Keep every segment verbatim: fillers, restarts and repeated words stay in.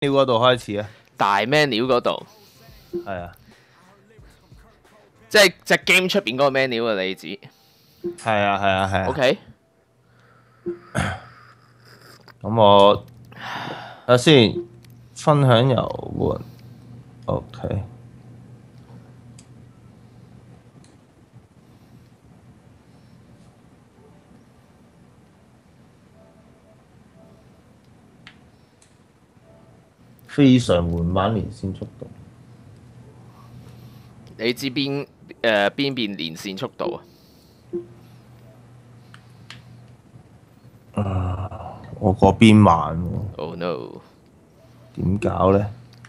嗰度開始啊。 大 menu 嗰度， 係啊， 即係隻 game 出邊嗰個 menu 啊，你指係啊，係啊，係啊。 ？OK， 咁我睇下先，分享遊玩。OK。非常緩慢連線速度。 你知邊誒邊邊連線速度啊啊！我嗰邊慢喎。 ？Oh no！ 點搞咧？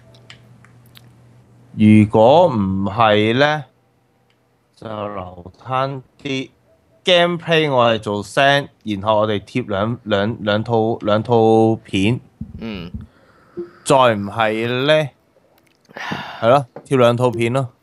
如果唔係咧，就流攤啲 gameplay，我係做聲，然後我哋貼兩兩兩套兩套片。 嗯。 再唔係咧，係咯，貼兩套片咯。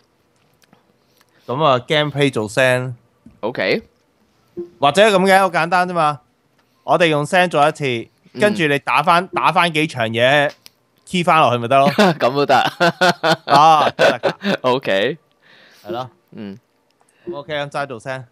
咁啊，gameplay 做聲。 OK。 或者咁嘅，好簡單啫嘛。我哋用聲做一次，跟住你打翻打翻幾場嘢 key 翻落去咪得咯。 咁都得。 啊，得㗎。 OK。 係咯。 嗯。 咁 OK，咁齋做聲。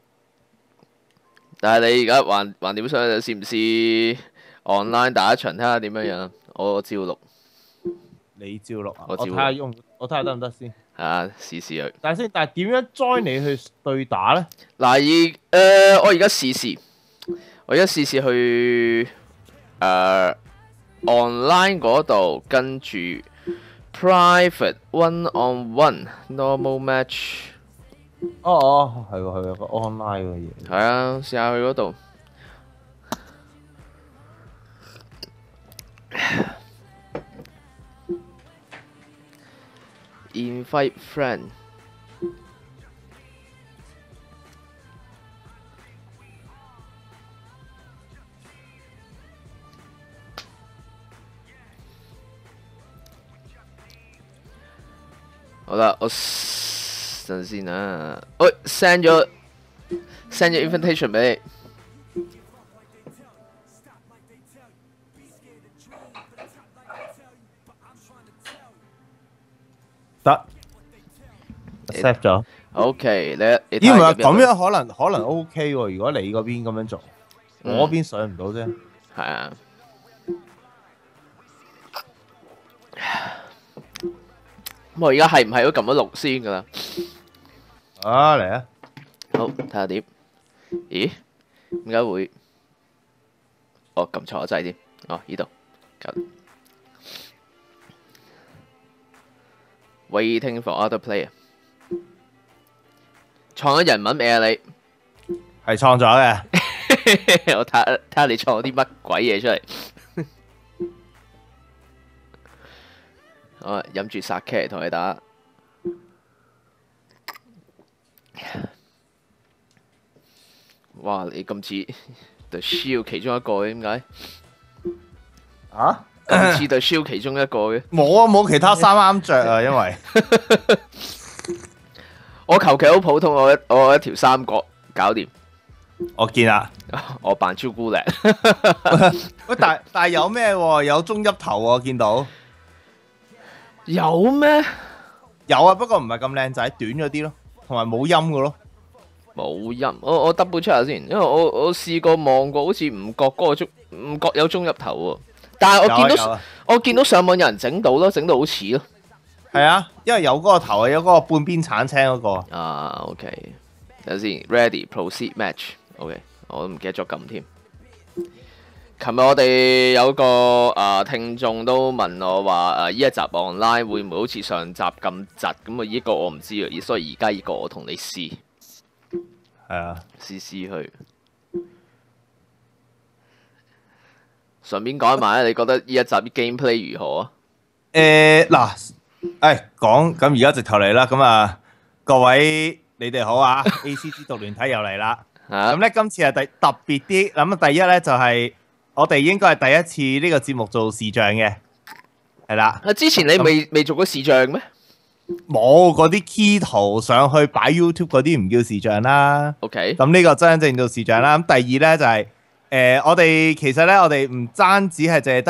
但係你而家還還點想試唔試 online 打一場睇下點樣樣？我照錄。 你照錄啊？ 我照錄我睇下用，我睇下得唔得先。 係啊，試試佢。 但係先，但係點樣 join 你去對打咧？ 嗱，而誒、呃，我而家試試，我而家試試去誒、呃、online 嗰度，跟住 private one on one normal match。 哦哦，係喎係喎，個 online 嘅嘢。 係啊，試下去嗰度。Invite friend。好啦，我陣先啊，喂 send 咗 send 咗 invitation 俾你。 得 accept 咗。 OK，你你咦唔係睇下咁樣可能可能 OK 喎，如果你嗰邊咁樣做， 嗯我嗰邊上唔到啫。 係啊。咁我而家係唔係都撳咗錄先㗎啦？ 啊嚟啊！ 好，睇下點。咦？點解會？哦，撳錯咗掣添。哦，呢度。搞掂 Waiting for other player。創咗人文未啊你？ 係創咗嘅。 我睇下睇下你創咗啲乜鬼嘢出嚟。我飲住 sake 同你打。哇！你咁似 The Shield 其中一個嘅點解？ 啊？ 咁似 The Shield 其中一個嘅？ 冇啊，冇其他衫啱着啊，因為我求其好普通，我一我一條三角搞掂。 我見啦。 我扮朱古力。 喂，但但係有咩喎？有中一頭喎，見到。 有咩？ 有啊，不過唔係咁靚仔，短咗啲咯，同埋冇音嘅咯。 冇音，我我 double check 下先，因為我我試過望過，好似唔覺嗰個中唔覺有中入頭喎。但係我見到、 有啊有啊、 我見到上網有人整到咯，整到好似咯。 係啊，因為有嗰個頭啊，有嗰個半邊橙青嗰個。 啊，OK，等陣先 ，ready proceed match，OK，、okay, 我都唔記得咗撳添。琴日我哋有個啊、呃、聽眾都問我話誒依一集 online 會唔會好似上集咁窒？咁啊依個我唔知啊，所以而家依個我同你試。 係啊， 試試去。順便講埋咧，你覺得呢一集啲 gameplay 如何啊？ 誒嗱，誒講咁而家直頭嚟啦，咁啊各位你哋好啊，A C G 讀聯體又嚟啦。咁咧今次係第特別啲，咁啊第一咧就係、是、我哋應該係第一次呢個節目做視像嘅，係啦。 啊，之前你未未做過視像咩？ 冇嗰啲 key 圖上去擺 YouTube 嗰啲唔叫視像啦。 OK。 咁呢個真真正做視像啦。咁第二咧就係、是、誒、呃，我哋其實咧我哋唔單止係淨係得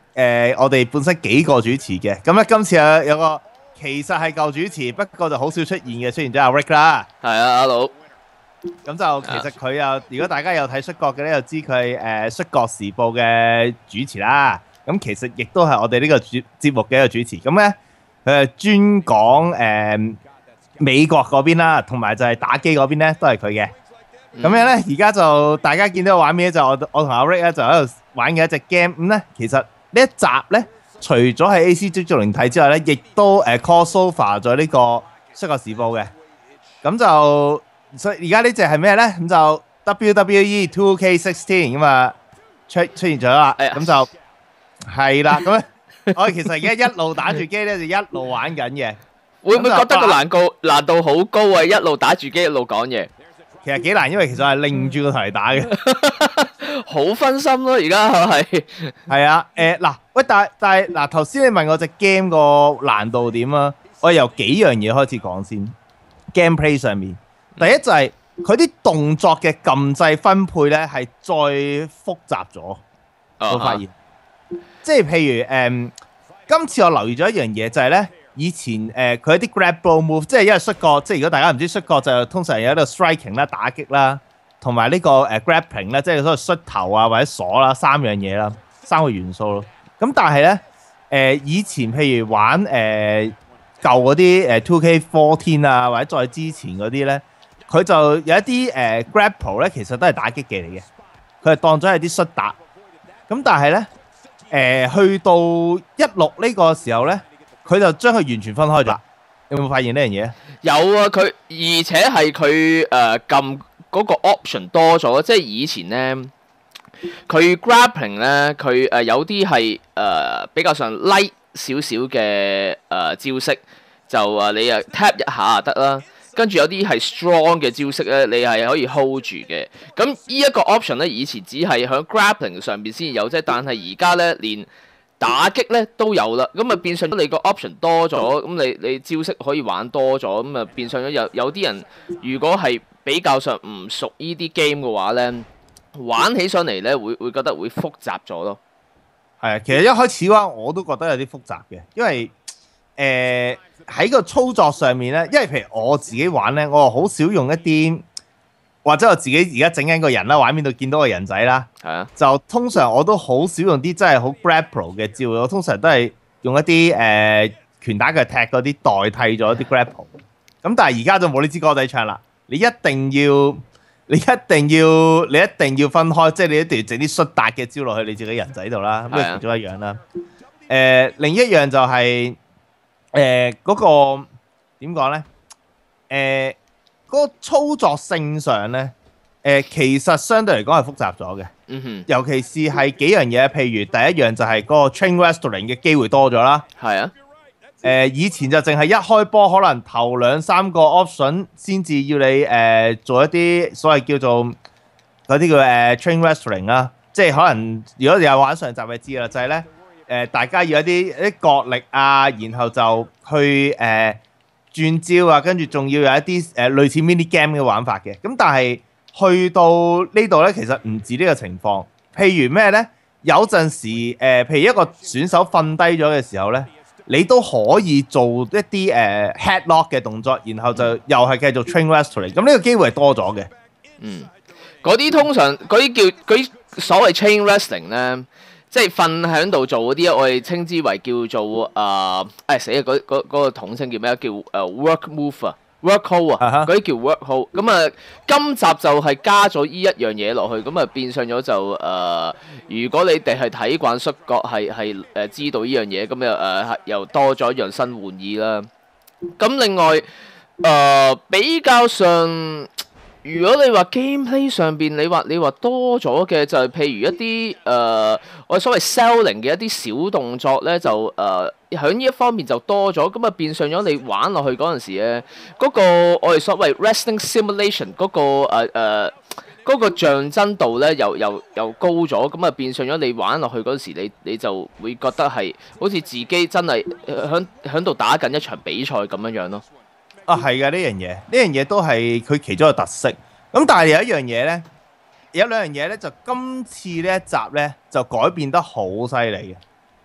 誒我哋本身幾個主持嘅，咁咧今次有有個其實係舊主持，不過就好少出現嘅，出現咗阿 Rick 啦。 係啊，阿佬。 咁就其實佢又，如果大家有睇摔角嘅咧，就知佢係誒摔角時報嘅主持啦。咁其實亦都係我哋呢個節節目嘅一個主持。咁咧佢係專講誒美國嗰邊啦，同埋就係打機嗰邊咧都係佢嘅。咁樣咧，而家就大家見到個畫面咧，就我我同阿 Rick 咧就喺度玩嘅一隻 game。咁咧其實呢一集咧，除咗係 A C G 足聯睇之外咧，亦都誒 crossover 咗呢個摔角時報嘅。咁就所以而家呢隻係咩咧？咁就 W W E two K sixteen 咁啊出出現咗啦。咁就係啦。咁咧我哋其實而家一路打住機咧，就一路玩緊嘅。 會唔會覺得個難度難度好高啊？一路打住機一路講嘢， 其實幾難，因為其實係擰住個頭嚟打嘅， 好分心咯。而家係係啊。誒嗱，喂，但係但係嗱，頭先你問我隻 game 個難度點啊？我由幾樣嘢開始講先。Gameplay 上面，第一就係佢啲動作嘅撳掣分配咧，係再複雜咗。我發現，即係譬如誒，今次我留意咗一樣嘢，就係咧，以前誒佢一啲 grab blow move，即係因為摔角，即係如果大家唔知摔角就通常有一個 striking 啦、打擊啦，同埋呢個誒 grappling 咧，即係所謂摔頭啊或者鎖啦三樣嘢啦，三個元素咯。咁但係咧誒，以前譬如玩誒。舊嗰啲誒 two K fourteen 啊，或者再之前嗰啲咧，佢就有一啲誒、呃、grapple 咧，其實都係打擊技嚟嘅，佢係當咗係啲摔打。咁但係咧誒，去到一六呢個時候咧，佢就將佢完全分開咗。有冇發現呢樣嘢？ 有啊，佢而且係佢誒撳嗰個 option 多咗，即係以前咧，佢 grappling 咧，佢誒有啲係誒比較上 light。少少嘅誒招式就誒你誒 tap 一下就得啦，跟住有啲係 strong 嘅招式咧，你係可以 hold 住嘅。咁呢一個 option 咧，以前只係喺 grappling 上邊先有啫，但係而家咧連打擊咧都有啦。咁啊變相咗你個 option 多咗，咁你你招式可以玩多咗，咁啊變相咗有有啲人如果係比較上唔熟呢啲 game 嘅話咧，玩起上嚟咧會會覺得會複雜咗咯。 係啊，其實一開始嘅話我都覺得有啲複雜嘅，因為誒喺、呃、個操作上面咧，因為譬如我自己玩咧，我好少用一啲或者我自己而家整緊個人啦，畫面度見到個人仔啦，係啊，就通常我都好少用啲真係好 grapple 嘅招，我通常都係用一啲誒、呃、拳打腳踢嗰啲代替咗啲 grapple。咁但係而家就冇呢支歌仔唱啦，你一定要。你一定要，你一定要分開，即係你一定要整啲摔打嘅招落去你自己人仔度啦，咁啊其中一樣啦。誒、呃，另一樣就係誒嗰個點講咧？誒、呃，嗰、嗰個操作性上咧，誒、呃、其實相對嚟講係複雜咗嘅。嗯哼。尤其是係幾樣嘢，譬如第一樣就係嗰個 chain wrestling 嘅機會多咗啦。係啊。誒、呃、以前就淨係一開波，可能頭兩三個 option 先至要你誒、呃、做一啲所謂叫做嗰啲叫誒 chain wrestling 啦，即係可能如果你有玩上集就知啦，就係咧誒大家要一啲一啲角力啊，然後就去誒、呃、轉招啊，跟住仲要有一啲誒、呃、類似 mini game 嘅玩法嘅。咁但係去到呢度咧，其實唔止呢個情況。譬如咩咧？有陣時誒、呃，譬如一個選手瞓低咗嘅時候咧。你都可以做一啲誒、uh, headlock 嘅動作，然後就又係繼續 train wrestling，咁呢個機會係多咗嘅。嗯，嗰啲通常嗰啲叫嗰啲所謂 chain wrestling 咧，即係瞓喺度做嗰啲，我哋稱之為叫做誒誒死啊！嗰嗰嗰個統稱叫咩？叫誒 work move 啊。work hold 啊，嗰啲叫 work hold。咁啊，今集就係加咗依一樣嘢落去，咁啊變相咗就誒、呃，如果你哋係睇慣摔角，係係誒知道依樣嘢，咁又誒又多咗一樣新玩意啦。咁另外誒、呃、比較上。如果你話 gameplay 上邊，你話你話多咗嘅就係譬如一啲誒、呃、我哋所謂 selling 嘅一啲小動作咧，就誒喺呢一方面就多咗，咁啊變相咗你玩落去嗰陣時咧，嗰、嗰個我哋所謂 wrestling simulation 嗰、嗰個誒誒嗰個象真度咧又又又高咗，咁啊變相咗你玩落去嗰陣時，你你就會覺得係好似自己真係喺喺度打緊一場比賽咁樣樣咯。啊，係嘅，呢樣嘢，呢樣嘢都係佢其中一個特色。咁但係有一樣嘢咧，有兩樣嘢咧，就今次呢一集咧就改變得好犀利嘅。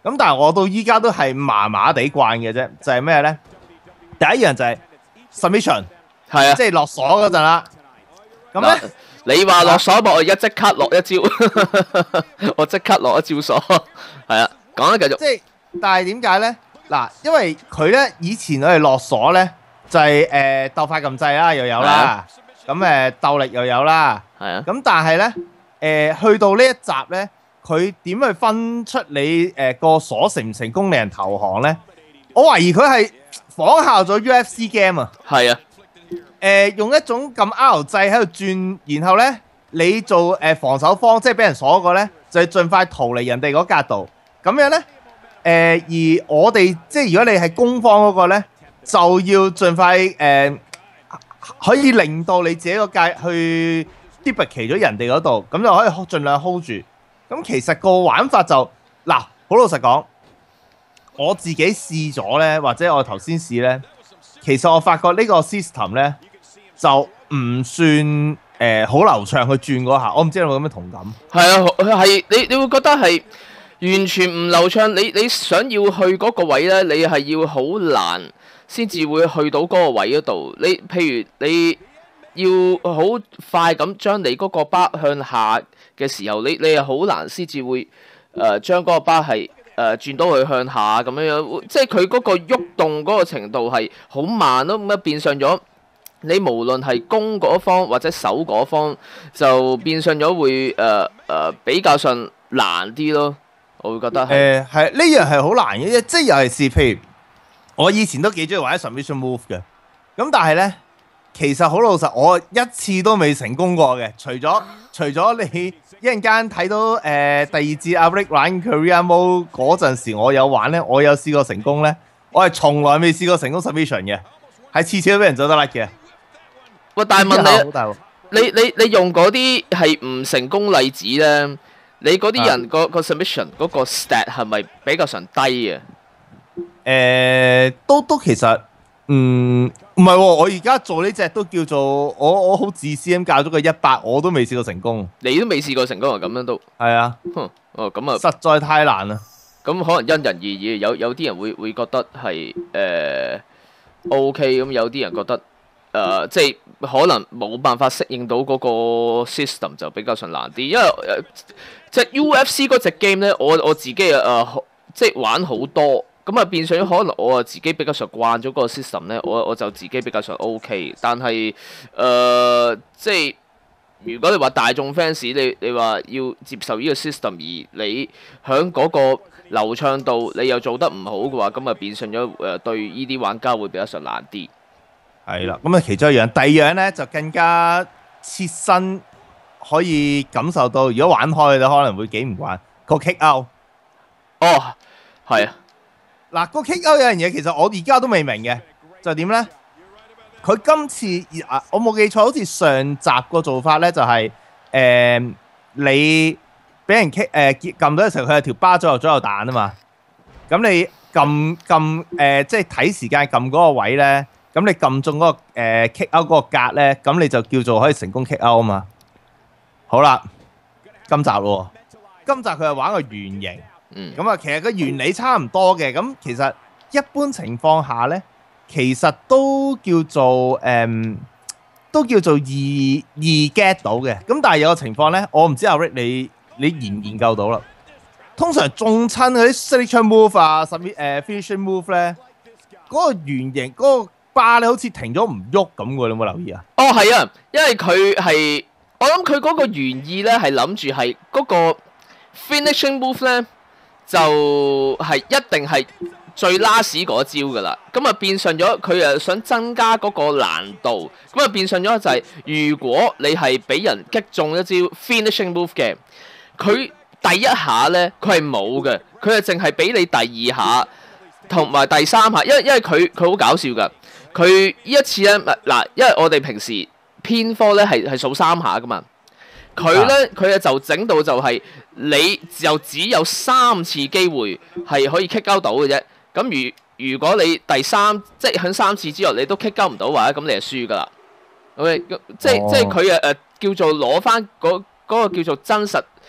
咁但係我到依家都係麻麻地慣嘅啫，就係咩咧？第一樣就係 submission， 係啊， 即係落鎖嗰陣啦。咁咧， 你話落鎖，我而家即刻落一招，我即刻落一招鎖。係啊，講啦，繼續。 即係，但係點解咧？嗱，因為佢咧以前我哋落鎖咧就係誒鬥快撳掣啦，又有啦，咁誒鬥力又有啦， 係啊。 咁但係咧誒去到呢一集咧，佢點去分出你誒個鎖成唔成功令人投降咧？我懷疑佢係仿效咗 U F C game 啊。 係啊。 誒用一種咁 R 掣喺度轉，然後咧你做誒防守方，即係俾人鎖個咧，就係盡快逃離人哋嗰格度。咁樣咧，誒、呃、而我哋即係如果你係攻方嗰個咧，就要盡快誒、呃、可以令到你自己個界去 duplicate 咗人哋嗰度，咁就可以盡量 hold 住。咁其實個玩法就嗱，好老實講，我自己試咗咧，或者我頭先試咧，其實我發覺呢個 system 咧就唔算誒好、呃、流暢去轉嗰下。我唔知你有冇咁嘅同感？係啊，係你你會覺得係完全唔流暢。你你想要去嗰個位咧，你係要好難先至會去到嗰個位嗰度。你譬如你要好快咁將你嗰個巴向下嘅時候，你你係好難先至會誒將嗰個巴係誒轉到去向下咁樣樣，即係佢嗰個喐動嗰個程度係好慢咯。咁啊變相咗，你無論係攻嗰方或者守嗰方，就變相咗會誒誒、呃呃、比較上難啲咯。我會覺得係誒係呢樣係好難嘅，即係尤其是譬如我以前都幾中意玩 submission move 嘅，咁但係咧其實好老實，我一次都未成功過嘅。除咗除咗你一陣間睇到誒、呃、第二節阿 Rick 玩 Career Mode 嗰陣時，我有玩咧，我有試過成功咧，我係從來未試過成功 submission 嘅，係次次都俾人走得甩嘅。 喂，但係問你，你你你用嗰啲係唔成功例子咧？你嗰啲人個個 submission 嗰個 stat 係咪比較上低嘅？ 誒，都都其實，嗯，唔係喎，我而家做呢隻都叫做我我好自私咁教咗佢一百，我都未試過成功。 你都未試過成功啊？咁樣都係啊， 哼，哦咁啊， 實在太難啦。 咁可能因人而異，有有啲人會會覺得係誒 OK，咁有啲人覺得誒即係可能冇辦法適應到嗰個 system 就比較上難啲，因為誒即係 U F C 嗰隻 game 咧，我我自己誒、呃、即係玩好多。咁啊，變相可能我啊自己比較上慣咗嗰個 system 咧，我我就自己比較上 OK。但係誒、呃，即係如果你話大眾 fans，你你話要接受呢個 system，而你喺嗰個流暢度你又做得唔好嘅話，咁啊變相咗誒對呢啲玩家會比較上難啲。 係啦，咁啊其中一樣，第二樣咧就更加切身可以感受到，如果玩開你可能會幾唔慣個 kick out。 哦，係啊。 嗱，個 kick out 有樣嘢，其實我而家都未明嘅，就係點咧？佢今次啊，我冇記錯，好似上集個做法咧，就係、是、誒、呃、你俾人 kick 誒撳到嘅時候，佢有條巴左右左右彈啊嘛。咁你撳撳誒，即係睇時間撳嗰個位咧，咁你撳中嗰、那個、呃、kick out 嗰個格咧，咁你就叫做可以成功 kick out 啊嘛。好啦，今集咯，今集佢係玩個圓形。咁啊，其實個原理差唔多嘅，咁其實一般情況下咧，其實都叫做誒、嗯，都叫做易易 get 到嘅。咁但係有個情況咧，我唔知阿 Rick 你你研唔研究到啦。通常中親嗰啲 signature move 啊，甚至誒 finishing move 咧，嗰、那個圓形嗰、那個巴咧，好似停咗唔喐咁嘅，你有冇留意啊？ 哦，係啊，因為佢係我諗佢嗰個原意咧，係諗住係嗰個 finishing move 咧。就係一定係最 last 嗰招噶啦，咁啊變相咗佢誒想增加嗰個難度，咁啊變相咗就係、是、如果你係俾人擊中一招 finishing move 嘅，佢第一下咧佢係冇嘅，佢係淨係俾你第二下同埋第三下，因為因為佢佢好搞笑噶，佢呢一次咧嗱，因為我哋平時偏科咧係係數三下噶嘛。佢咧，佢啊就整到就係你就只有三次機會係可以 kick out 到嘅啫。咁如如果你第三即係喺三次之後你都 kick out 唔到話咧，咁你就輸噶啦。OK，即係、哦、即係佢誒誒叫做攞翻嗰嗰個叫做真實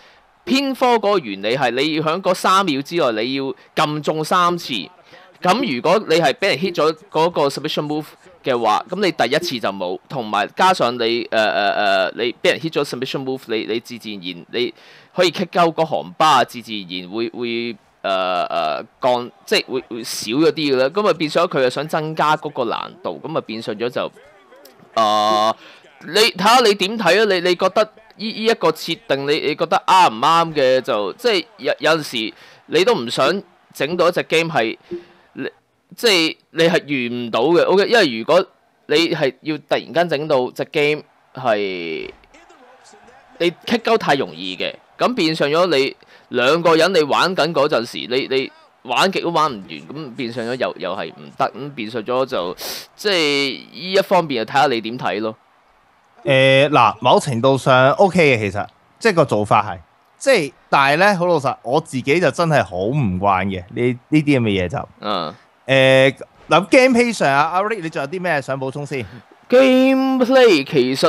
偏科嗰個原理係你要喺嗰三秒之內你要撳中三次。咁如果你係俾人 hit 咗嗰個 submission move 嘅話，咁你第一次就冇，同埋加上你誒誒誒，你俾人 hit 咗 submission move，你你自自然然你可以 kick 鳩個航巴，自自然然會會誒誒、呃呃、降，即係會會少咗啲嘅啦。咁啊變相佢又想增加嗰個難度，咁啊變相咗就誒、呃，你睇下你點睇啊？你你覺得依依一個設定，你你覺得啱唔啱嘅？就即係有有陣時你都唔想整到一隻 game 係。即係你係預唔到嘅 ，OK？ 因為如果你係要突然間整到隻 game 係你 kick 鳩太容易嘅，咁變相咗你兩個人你玩緊嗰陣時，你你玩極都玩唔完，咁變相咗又又係唔得，咁變相咗就即係呢一方面就睇下你點睇咯。 誒嗱、呃，某程度上 OK 嘅，其實即係個做法係，即係但係咧好老實，我自己就真係好唔慣嘅呢呢啲咁嘅嘢就。 嗯。 誒嗱 gameplay 上啊，阿 Rick 你仲有啲咩想補充先 ？Gameplay 其實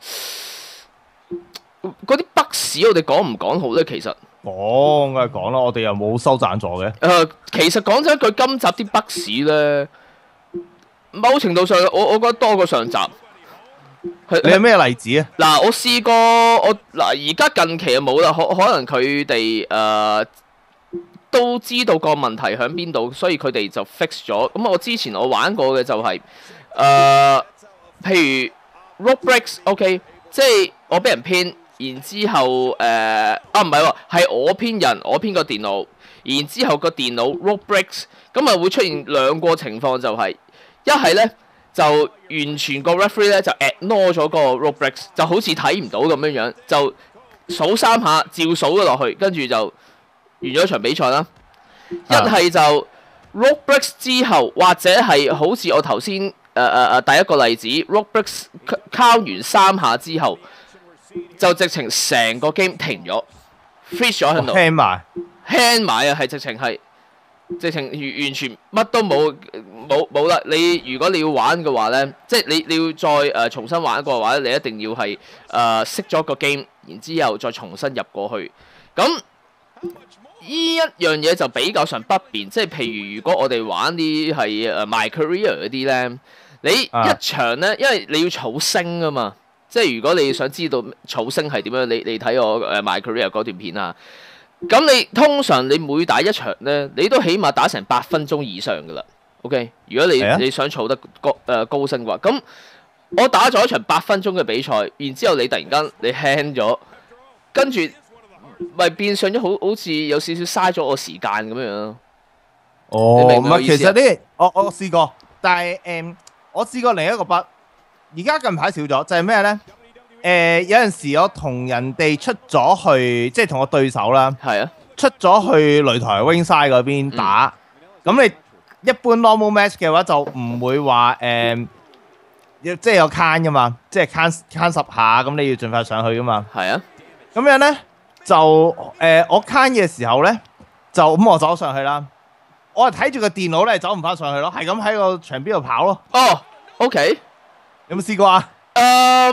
嗰啲 bug 我哋講唔講好咧？其實講梗係講啦，我哋又冇收贊助嘅。誒、 呃，其實講真一句，今集啲 bug 咧，某程度上我我覺得多過上集。 你有咩例子啊？ 嗱，我試過我嗱，而家近期就冇啦，可可能佢哋誒。都知道個問題喺邊度，所以佢哋就 fix 咗。咁我之前我玩過嘅就係、是、誒、呃，譬如 rope breaks，OK，、okay? 即係我俾人編，然之後誒、呃、啊唔係喎，係我編人，我編個電腦，然之後個電腦 rope breaks，咁啊會出現兩個情況、就是，就係一係咧就完全個 referee 咧就 ignore 咗個 rope breaks，就好似睇唔到咁樣樣，就數三下照數咗落去，跟住就完咗場比賽啦。一係就 rope breaks 之後，或者係好似我頭先誒誒誒第一個例子 rope breaks 敲完三下之後，就直情成個 game 停咗 freeze 咗喺度 hang 埋 hang 埋啊，係直情係直情完完全乜都冇冇冇啦。你如果你要玩嘅話咧，即係你你要再誒、呃、重新玩過嘅話咧，你一定要係誒熄咗個 game，然之後再重新入過去咁。呢一樣嘢就比較上不便，即係譬如如果我哋玩啲係誒 My Career 嗰啲咧，你一場咧，因為你要儲星啊嘛，即係如果你想知道儲星係點樣，你你睇我誒 My Career 嗰段片啊。咁你通常你每打一場咧，你都起碼打成八分鐘以上噶啦。OK， 如果你你想儲得高誒、呃、高星嘅話，咁我打咗一場八分鐘嘅比賽，然之後你突然間你 hang 咗，跟住。咪變相咗好好似有少少嘥咗我時間咁樣咯。 哦，唔係，其實呢，我我試過，但係誒、嗯，我試過另一個筆，而家近排少咗，就係咩咧？誒、呃，有陣時我同人哋出咗去，即係同我對手啦， 係啊， 出咗去擂台 Ringside 嗰邊打，咁、嗯、你一般 normal match 嘅話就唔會話誒、呃，即係有 count 噶嘛，即係 count count 十下，咁你要盡快上去噶嘛。 係啊， 咁樣咧。就誒、呃，我 count 嘅時候咧，就咁我走上去啦。我係睇住個電腦咧，走唔翻上去咯，係咁喺個牆邊度跑咯。 哦 ，OK， 有冇試過啊？ 誒、呃，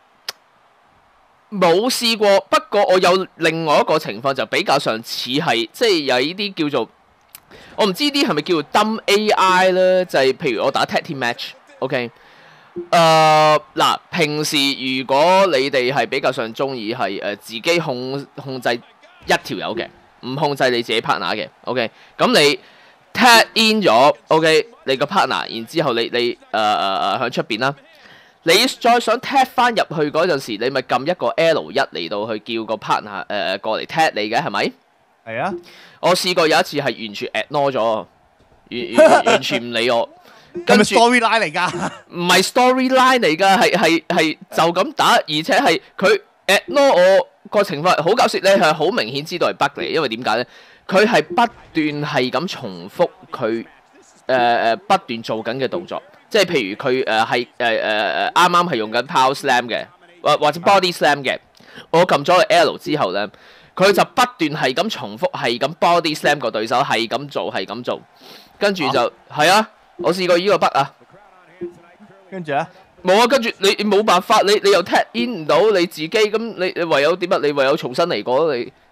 冇試過。不過我有另外一個情況，就比較上似係，即係有呢啲叫做，我唔知啲係咪叫做 dumb A I 咧？就係、是、譬如我打 tag team match，OK。誒嗱、呃，平時如果你哋係比較上中意係誒自己控控制一條友嘅，唔控制你自己 partner 嘅 ，OK， 咁你 tag in 咗 ，OK， 你個 partner， 然之後你你誒誒誒向出邊啦，你再想 tag 翻入去嗰陣時，你咪撳一個 L 一嚟到去叫個 partner 誒、呃、誒過嚟 tag 你嘅係咪？ 係啊， 我試過有一次係完全 ignore 咗，完完完全唔理我。 係咪 storyline 嚟㗎？ 唔係 storyline 嚟㗎，係係係就咁打，而且係佢 ignore 我個情況好搞笑咧，係好明顯知道係 bug 嚟，因為點解咧？佢係不斷係咁重複佢誒誒不斷做緊嘅動作，即係譬如佢誒係誒誒誒啱啱係用緊 power slam 嘅，或或者 body slam 嘅，我撳咗個 L 之後咧，佢就不斷係咁重複，係咁 body slam 個對手，係咁做，係咁做，跟住就係啊。我試過依個筆啊， 跟住咧冇啊，跟住你你冇辦法，你你又 tap in 唔到你自己，咁你你唯有點啊？你唯有重新嚟過你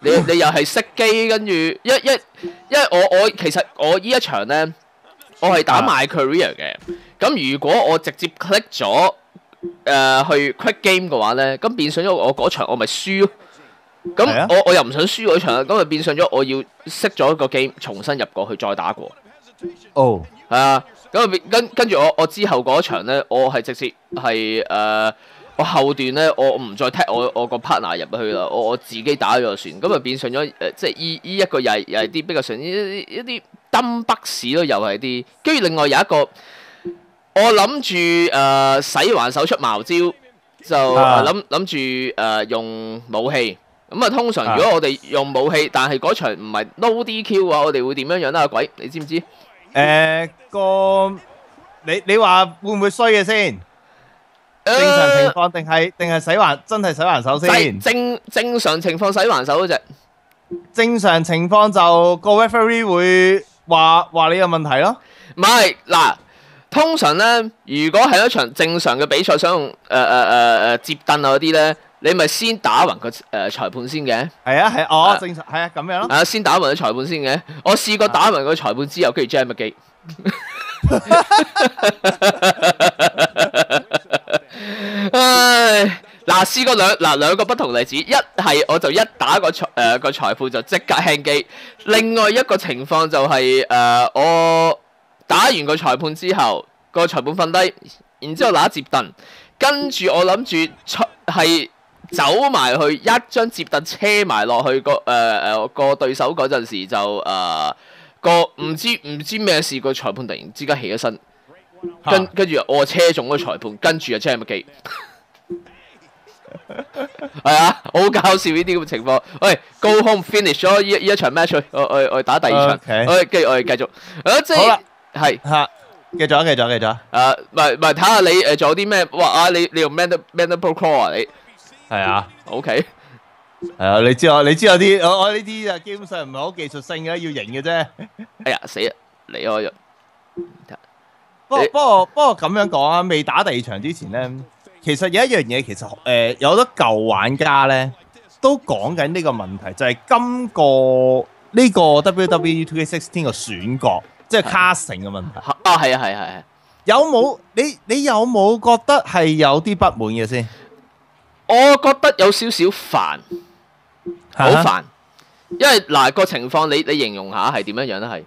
你你又係熄機，跟住一一因為我我其實我呢一場咧，我係打 My Career 嘅。咁如果我直接 click 咗誒、呃、去 Quick Game 嘅話咧，咁變相咗我嗰場我咪輸咯。咁、啊、我我又唔想輸嗰場，咁咪變相咗我要熄咗一個 game，重新入過去再打過。 哦， 係啊，咁跟跟住我我之後嗰場咧，我係直接係誒、呃、我後段咧，我唔再踢我我個 partner 入去啦，我我自己打咗就算。咁啊變相咗誒、呃，即係依依一個又係又係啲比較上一一啲登北市咯，又係啲。跟住另外有一個，我諗住誒洗環手出茅招，就諗諗住誒用武器。咁啊，通常如果我哋用武器，但係嗰場唔係 no D Q 嘅話，我哋會點樣樣啦？鬼，你知唔知？誒、 呃、個你你話會唔會衰嘅先？正常情況定係定係洗環真係洗環手先？ 正正常情況洗環手嗰隻。 正常情況就個 referee 會話話你有問題咯。 唔係嗱，通常咧，如果係一場正常嘅比賽，想用誒誒誒誒接凳啊嗰啲咧。你咪先打暈個誒裁判先嘅， 係啊係，哦正常係啊咁樣咯。 啊先打暈個裁判先嘅，我試過打暈個裁判之後，跟住 jam 個機。唉，嗱試過兩嗱兩個不同例子，一係我就一打個裁誒個裁判就即刻輕機，另外一個情況就係、是、誒、呃、我打完個裁判之後，個裁判瞓低，然之後拿接凳，跟住我諗住係。走埋去一張接凳車埋落去個誒誒個對手嗰陣時就誒、呃、個唔知唔知咩事，個裁判突然之間起咗身，跟跟住我車中咗裁判，跟住就 jam 機，係啊，好搞笑呢啲咁嘅情況。喂 ，go home finish 咗呢呢一場 match，我我我打第二場，我跟住我哋繼續，啊即係係嚇， 繼續啊繼續啊繼續啊， 誒唔係唔係睇下你誒仲有啲咩？哇啊你你用 mandible mandible claw 啊你？ 係啊 ，OK， 係啊，你知我，你知有啲我我呢啲啊，基本上唔係好技術性嘅，要型嘅啫。 哎呀，死啦，離開咗。 不過不過不過咁樣講啊，未打第二場之前咧，其實有一樣嘢，其實誒、呃、有好多舊玩家咧都講緊呢個問題，就係、是、今個呢個 W W E 二 K 十六嘅選角，即係 casting 嘅問題。 啊，係啊，係係係。有冇你你有冇覺得係有啲不滿嘅先？ 我覺得有少少煩，好煩，啊、因為嗱、個情況你你形容下係點樣樣咧？係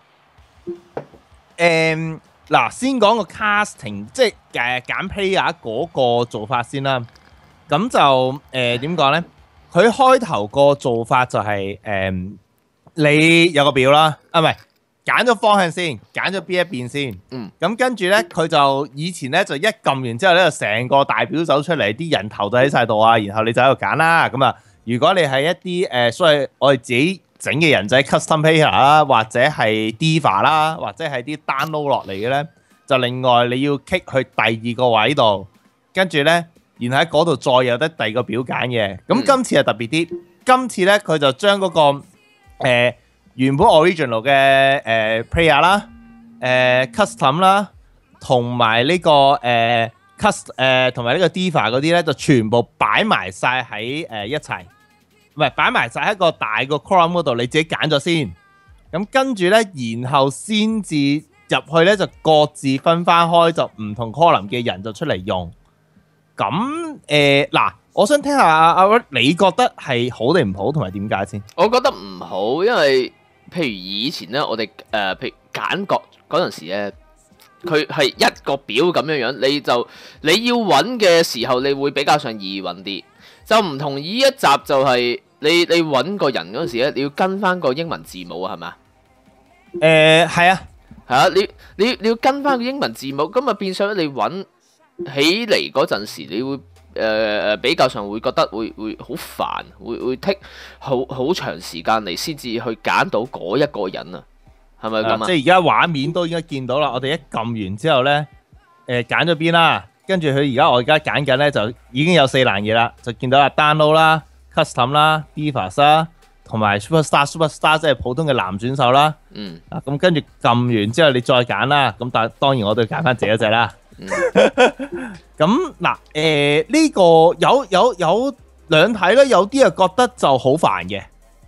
誒嗱，先講個 casting，即係誒揀 player 嗰個做法先啦。咁就誒點講咧？佢開頭個做法就係、是、誒、呃，你有個表啦，啊唔係。揀咗方向先，揀咗邊一邊先。嗯。咁跟住咧，佢就以前咧就一撳完之後咧，就成個大表走出嚟，啲人頭都喺晒度啊。然後你就喺度揀啦。咁啊，如果你係一啲誒、呃，所謂我哋自己整嘅人仔 custom player 啦，或者係 diva 啦，或者係啲 download 落嚟嘅咧，就另外你要 kick 去第二個位度，跟住咧，然後喺嗰度再有得第二個表揀嘅。咁今次係特別啲，今次咧佢就將嗰、嗰個、呃原本 original 嘅誒 player 啦、誒 custom 啦，同埋呢個誒 cust 誒同埋呢個 diva 嗰啲咧，就全部擺埋曬喺誒一齊，唔係擺埋曬喺個大個 column 嗰度，你自己揀咗先。咁跟住咧，然後先至入去咧，就各自分翻開，就唔同 column 嘅人就出嚟用。咁誒嗱，我想聽下阿阿 Rick，你覺得係好定唔好，同埋點解先？ 我覺得唔好，因為譬如以前咧，我哋誒、呃、譬如揀角嗰陣時咧，佢係一個表咁樣樣，你就你要揾嘅時候，你會比較上易揾啲。就唔同依一集就係、是、你你揾個人嗰陣時咧，你要跟翻個英文字母啊，係咪？ 誒係啊， 係啊，你你你要跟翻個英文字母，咁啊變相你揾起嚟嗰陣時，你會。誒誒、呃、比較上會覺得會會好煩，會會 take 好好長時間嚟先至去揀到嗰一個人啊，係咪咁啊？即係而家畫面都應該見到啦。我哋一撳完之後咧，誒揀咗邊啦，跟住佢而家我而家揀緊咧就已經有四欄嘢啦，就見到啦 download 啦、custom 啦、divas 啦，同埋 superstar superstar 即係普通嘅男選手啦。嗯。啊咁跟住撳完之後你再揀啦，咁但係當然我都要揀翻自己一隻啦。咁嗱，誒呢個有有有兩睇咧，有啲人覺得就好煩嘅，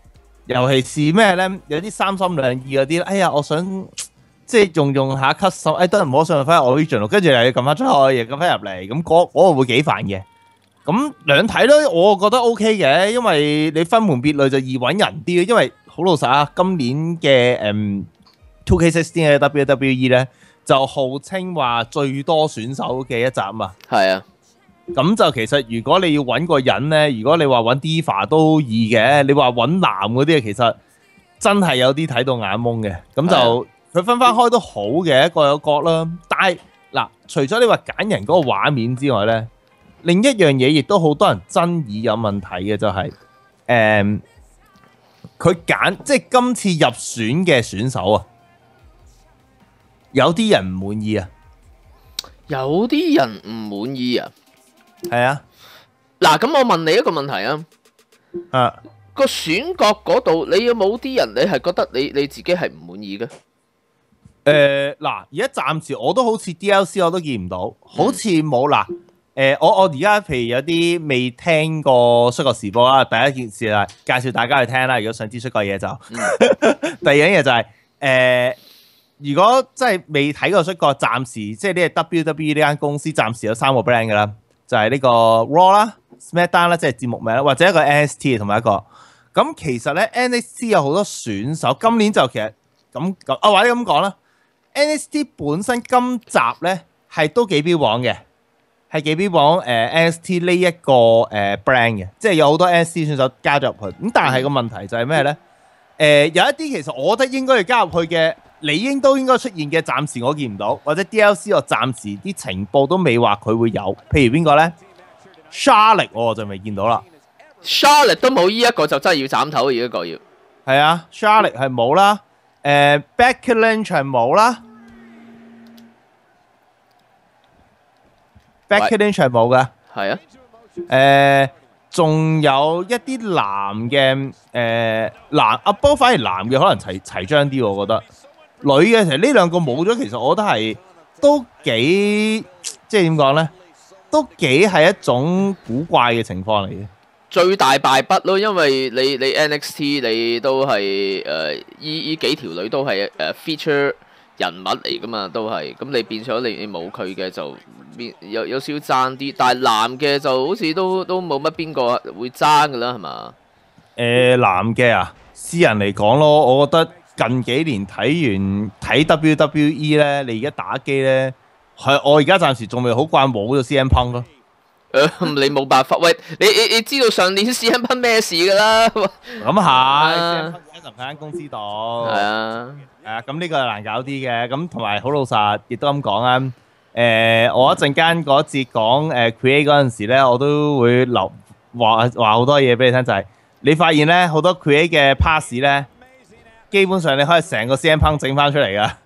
尤其是咩咧？有啲三心兩意嗰啲，哎呀，我想即係用用下 custom，哎，得唔好上翻 original，跟住又要撳翻出去，又撳翻入嚟，咁嗰嗰個會幾煩嘅。咁兩睇咯，我覺得 OK 嘅，因為你分門別類就易揾人啲。因為好老實啊，今年嘅誒 two K sixteen 嘅 W W E 咧，就號稱話最多選手嘅一集啊嘛。 係啊。 咁就其實如果你要揾個人咧，如果你話揾 Diva 都易嘅，你話揾男嗰啲其實真係有啲睇到眼矇嘅。咁就佢分翻開都好嘅，各有各啦。但係嗱，除咗你話揀人嗰個畫面之外咧，另一樣嘢亦都好多人爭議有問題嘅就係、是，誒、嗯，佢揀即係今次入選嘅選手啊，有啲人唔滿意啊， 有啲人唔滿意啊。 係啊， 嗱，咁我問你一個問題啊， 啊， 個選角嗰度，你有冇啲人你係覺得你你自己係唔滿意嘅？ 誒、呃，嗱，而家暫時我都好似 D L C 我都見唔到，好似冇嗱，誒、呃，我我而家譬如有啲未聽過摔角時報啦，第一件事啦，介紹大家去聽啦，如果想知摔角嘢就，嗯、第二樣嘢就係、是，誒、呃，如果真係未睇過摔角，暫時即係呢個 W W E 呢間公司暫時有三個 brand 㗎啦。就係呢個 Raw 啦、SmackDown 啦，即係節目名啦，或者一個 N X T 同埋一個。咁其實咧 N X T 有好多選手，今年就其實咁咁啊，或者咁講啦 ，N X T 本身今集咧係都幾標榜嘅，係幾標榜誒 N X T 呢一個誒 brand 嘅，即係有好多 N X T 選手加咗入去。咁但係個問題就係咩咧？誒、呃、有一啲其實我覺得應該要加入去嘅。理應都應該出現嘅，暫時我見唔到，或者 D L C 我暫時啲情報都未話佢會有。譬如邊個咧 ？Charlotte 我就未見到啦。 Charlotte 都冇，呢一個就真係要斬頭嘅一個要。 係啊 ，Charlotte 係冇啦。誒、呃、Becky Lynch 係冇啦。Becky Lynch 係冇嘅。 係啊。 誒、呃，仲有一啲男嘅，誒、呃、男啊，不過反而男嘅可能齊齊張啲，我覺得。女嘅其實呢兩個冇咗，其實我覺得係都幾即係點講咧，都幾係一種古怪嘅情況嚟嘅。 最大敗筆咯，因為你你 N X T 你都係誒依依幾條女都係誒、呃、feature 人物嚟噶嘛，都係咁你變咗你你冇佢嘅就變有有少少爭啲，但係男嘅就好似都都冇乜邊個會爭噶啦，係嘛？ 誒、呃、男嘅啊，私人嚟講咯，我覺得。近幾年睇完睇 W W E 咧，你而家打機咧，係我而家暫時仲未好慣冇咗 C M Punk 咯。 誒，你冇辦法，喂，你你你知道上年 C M Punk 咩事㗎啦？咁係 C M Punk 而家就喺間公司度。係啊， 係啊，咁呢個係難搞啲嘅。咁同埋好老實，亦都咁講啊。誒、呃，我一陣間嗰節講誒 create 嗰陣時咧，我都會留話話好多嘢俾你聽，就係、是、你發現咧好多 create 嘅 pass 咧。基本上你可以成個 C M Punk 整翻出嚟噶，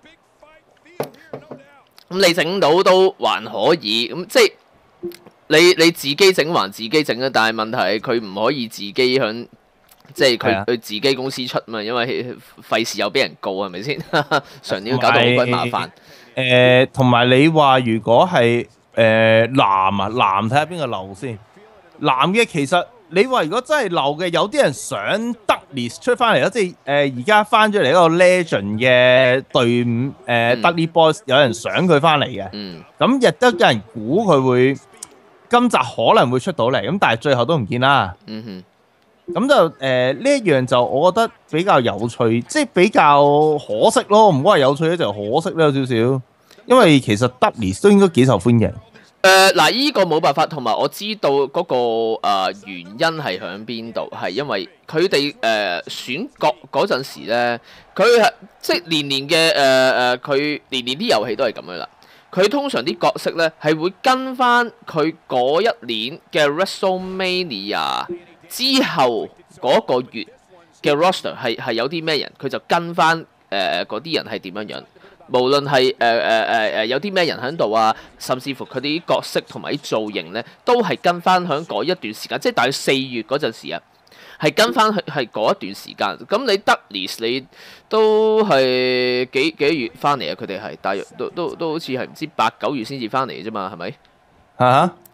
咁你整到都還可以，咁即係你你自己整還自己整啊，但係問題係佢唔可以自己響，即係佢佢自己公司出嘛，因為費事又俾人告係咪先？上年搞到好鬼麻煩。 誒，同埋你話如果係誒男啊男睇下邊個漏先，男嘅其實。你話如果真係流嘅，有啲人想 Dudley 出翻嚟咯，即係誒而家翻咗嚟一個 Legend 嘅隊伍，誒、呃嗯、Dudley Boyz 有人想佢翻嚟嘅，咁亦都有人估佢會今集可能會出到嚟，咁但係最後都唔見啦。咁、嗯、就誒呢、呃、一樣就我覺得比較有趣，即係比較可惜咯，唔好話有趣咧，就可惜咧有少少，因為其實 Dudley 都應該幾受歡迎。 誒嗱，依個冇辦法，同埋我知道嗰、那個、呃、原因係響邊度，係因為佢哋誒選角嗰陣時咧，佢係即係年年嘅誒誒，佢、呃、年年啲遊戲都係咁樣啦。佢通常啲角色咧係會跟翻佢嗰一年嘅 WrestleMania 之後嗰個月嘅 roster 係係有啲咩人，佢就跟翻誒嗰啲人係點樣樣。無論係誒誒誒誒有啲咩人喺度啊，甚至乎佢哋啲角色同埋啲造型咧，都係跟翻響嗰一段時間，即係大約四月嗰陣時啊，係跟翻係嗰一段時間。咁你 Dudley 你都係幾幾月翻嚟啊？佢哋係大約都都都好似係唔知八九月先至翻嚟嘅啫嘛，係咪？ 嚇！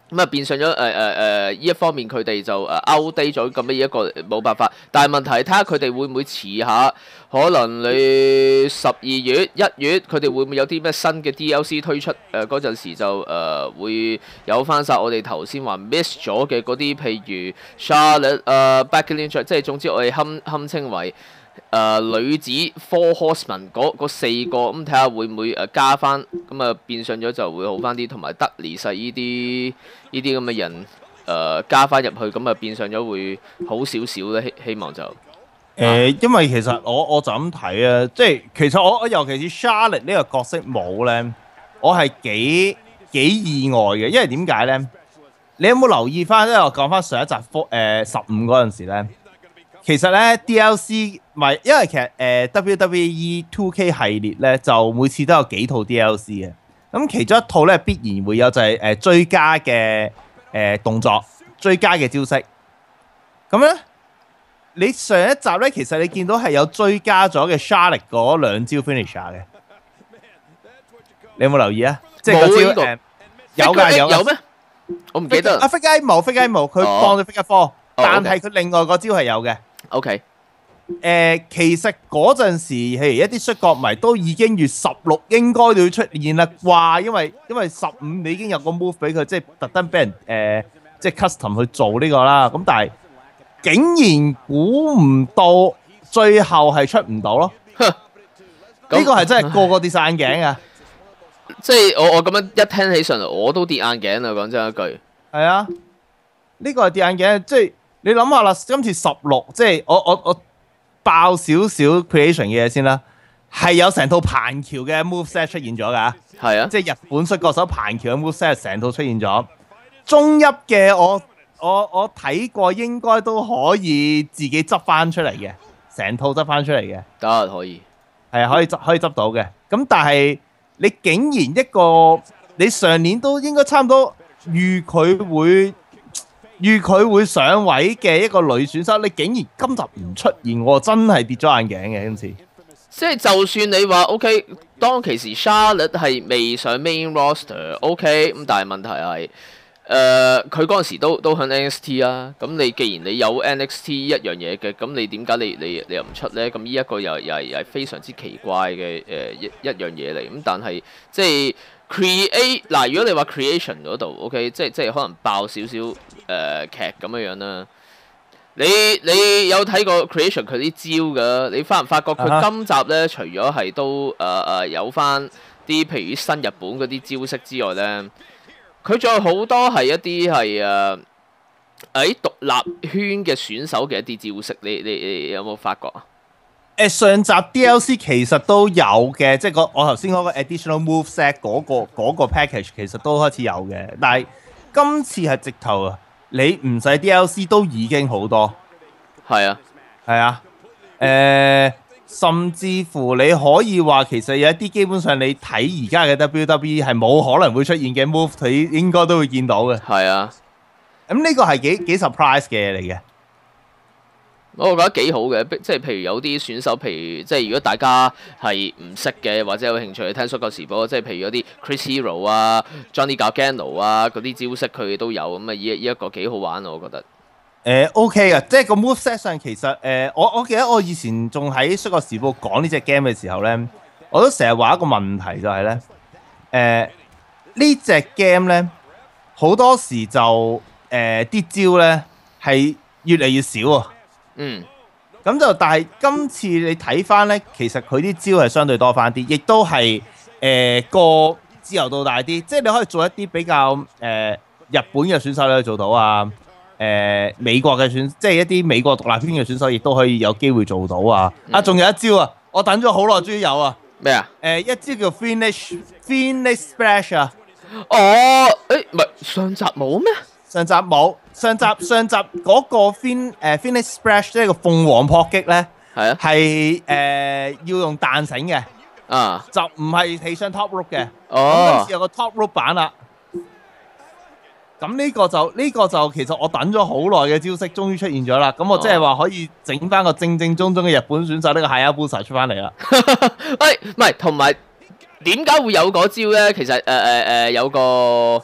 咁啊變相咗誒誒誒呢一方面佢哋就誒 outdate 咗咁嘅一個冇辦法，但係問題睇下佢哋會唔會遲下，可能你十二月一月佢哋會唔會有啲咩新嘅 D L C 推出？誒嗰陣時就誒、呃、會有翻晒我哋頭先話 miss 咗嘅嗰啲，譬如 Charlotte 誒、呃、Becky Lynch， 即係總之我哋堪堪稱為。誒、呃、女子 Four Horsemen 嗰四個，咁睇下會唔會誒加翻，咁啊變相咗就會好翻啲，同埋德尼世呢啲呢啲咁嘅人誒、呃、加翻入去，咁啊變相咗會好少少咧，希希望就誒、 呃，因為其實我我就咁睇啊，即係其實我我尤其是 Charlotte 呢個角色冇咧，我係幾幾意外嘅，因為點解咧？你有冇留意翻？即係我講翻上一集誒十五嗰陣時咧。其實咧 D L C 咪，因為其實誒、呃、W W E 二 K 系列咧就每次都有幾套 D L C 嘅，咁其中一套咧必然會有就係、是、誒、呃、追加嘅誒、呃、動作、追加嘅招式。咁咧，你上一集咧其實你見到係有追加咗嘅 Charlotte 嗰兩招 finisher 嘅，你有冇留意啊？即係嗰招誒、這個呃、有㗎有有咩？我唔記得。啊 Figure冇 Figure冇，佢放咗 Figure Four，但係佢另外嗰招係有嘅。 OK， 誒、呃，其實嗰陣時，譬如一啲摔角迷都已經月十六應該都要出現啦啩，因為因為十五你已經有個 move 俾佢，即係特登俾人誒、呃，即係 custom 去做呢個啦。咁但係竟然估唔到最後係出唔到咯。呢個係真係個個跌晒眼鏡啊！ 即係我我咁樣一聽起上嚟，我都跌眼鏡啊！講真一句， 係啊，呢、這個係跌眼鏡，即係。你諗下啦，今次十六，即係我我我爆少少 creation 嘅嘢先啦，係有成套彭橋嘅 moveset 出現咗㗎， 係啊， 即係日本摔角手彭橋嘅 moveset 成套出現咗。中一嘅我我我睇過，應該都可以自己執翻出嚟嘅，成套執翻出嚟嘅， 得可以， 係可以執可以執到嘅。咁但係你竟然一個你上年都應該差唔多預佢會。預佢會上位嘅一個女選手，你竟然今集唔出現，我真係跌咗眼鏡嘅今次。 即係就算你話 OK，當其時 Charlotte 係未上 main roster，OK，、okay， 咁但係問題係，誒佢嗰陣時都都響 N X T 啊。咁你既然你有 N X T 一樣嘢嘅，咁你點解你你你又唔出咧？咁呢一個又又係又係非常之奇怪嘅誒、呃、一一樣嘢嚟。咁但係即係。create 嗱，如果你話 creation 嗰度 ，OK， 即係即係可能爆少少誒劇咁樣樣啦。你你有睇過 creation 佢啲招㗎？你發唔發覺佢今集咧，除咗係都誒誒、呃、有翻啲譬如新日本嗰啲招式之外咧，佢仲有好多係一啲係誒喺獨立圈嘅選手嘅一啲招式。你你你有冇發覺啊？ 誒上集 D L C 其實都有嘅，即係我頭先嗰個 additional move set 嗰、嗰個嗰個 package 其實都開始有嘅，但係今次係直頭啊，你唔使 D L C 都已經好多， 係啊， 係啊，誒、呃、甚至乎你可以話其實有一啲基本上你睇而家嘅 W W E 係冇可能會出現嘅 move，佢應該都會見到嘅， 係啊， 咁呢個係幾幾 surprise 嘅嘢嚟嘅。 我覺得幾好嘅，即係譬如有啲選手，譬如即係如果大家係唔識嘅，或者有興趣去聽摔角時報，即係譬如有啲 Chris Hero 啊、Johnny Gargano 啊嗰啲招式，佢都有咁啊！呢呢一個幾好玩啊，我覺得。誒、 呃、OK 嘅，即係個 moveset 上其實誒、呃，我我記得我以前仲喺摔角時報講呢隻 game 嘅時候咧，我都成日話一個問題就係、是、咧，誒、呃、呢隻 game 咧好多時就誒啲、呃、招咧係越嚟越少啊。嗯，咁就但係今次你睇翻咧，其實佢啲招係相對多翻啲，亦都係誒個自由度大啲，即係你可以做一啲比較誒、呃、日本嘅選手你可以做到啊，誒、呃、美國嘅選，即係一啲美國獨立圈嘅選手亦都可以有機會做到啊。嗯、啊，仲有一招啊，我等咗好耐終於有啊。咩啊？誒、呃、一招叫 finish finish splash 啊。 哦，誒唔係上集冇咩？ 上集冇，上集上集嗰個 fin 誒、uh, finish splash 即係個鳳凰撲擊咧，係啊，係誒、uh, 要用彈繩嘅，啊，就唔係企上 top rope 嘅。哦，今次有個 top rope 版啦。咁呢個就呢、呢個就其實我等咗好耐嘅招式，終於出現咗啦。咁我即係話可以整翻個正正宗宗嘅日本選手呢、呢個 Hayabusa 出翻嚟啦。 喂，唔係，同埋點解會有嗰招咧？其實誒誒誒有個。